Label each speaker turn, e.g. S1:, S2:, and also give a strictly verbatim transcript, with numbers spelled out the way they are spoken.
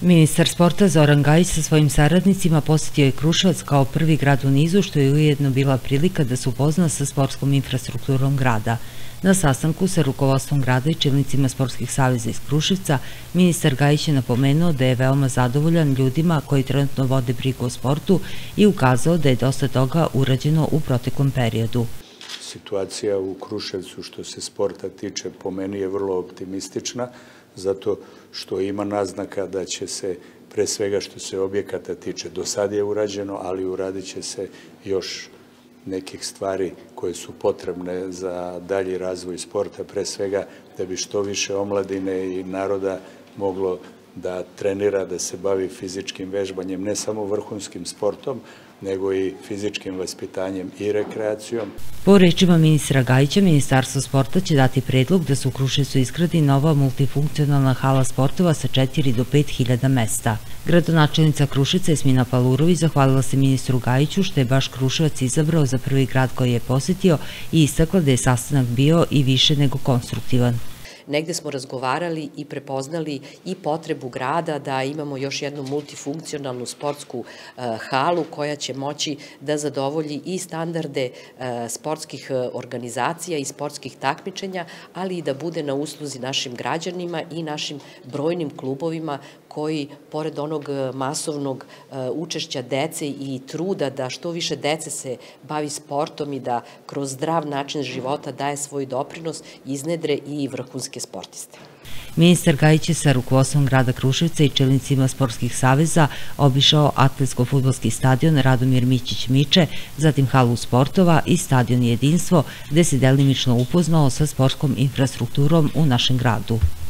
S1: Ministar sporta Zoran Gajić sa svojim saradnicima posjetio je Kruševac kao prvi grad u nizu, što je ujedno bila prilika da se upozna sa sportskom infrastrukturom grada. Na sastanku sa rukovodstvom grada i čelnicima sportskih saveza iz Kruševca, ministar Gajić je napomenuo da je veoma zadovoljan ljudima koji trenutno vode brigu o sportu i ukazao da je dosta toga urađeno u proteklom periodu.
S2: Situacija u Kruševcu što se sporta tiče po meni je vrlo optimistična, zato što ima naznaka da će se, pre svega što se objekata tiče, do sad je urađeno, ali uradit će se još nekih stvari koje su potrebne za dalji razvoj sporta, pre svega da bi što više omladine i naroda moglo da trenira, da se bavi fizičkim vežbanjem, ne samo vrhunskim sportom, nego i fizičkim vaspitanjem i rekreacijom.
S1: Po rečima ministra Gajića, Ministarstvo sporta će dati predlog da se u Kruševcu izgradi nova multifunkcionalna hala sportova sa četiri do pet hiljada mesta. Gradonačelnica Kruševca Jasmina Palurović zahvalila se ministru Gajiću što je baš Kruševac izabrao za prvi grad koji je posjetio i istakla da je sastanak bio i više nego konstruktivan.
S3: Negde smo razgovarali i prepoznali i potrebu grada da imamo još jednu multifunkcionalnu sportsku halu koja će moći da zadovolji i standarde sportskih organizacija i sportskih takmičenja, ali i da bude na usluzi našim građanima i našim brojnim klubovima koji, pored onog masovnog učešća dece i truda da što više dece se bavi sportom i da kroz zdrav način života daje svoj doprinos, iznedre i vrhunske sportiste.
S1: Ministar Gajić je sa rukovodstvom grada Kruševca i čelnicima sportskih saveza obišao atletsko-fudbalski stadion Radomir Mićić-Miče, zatim halu sportova i stadion Jedinstvo, gde se delimično upoznao sa sportskom infrastrukturom u našem gradu.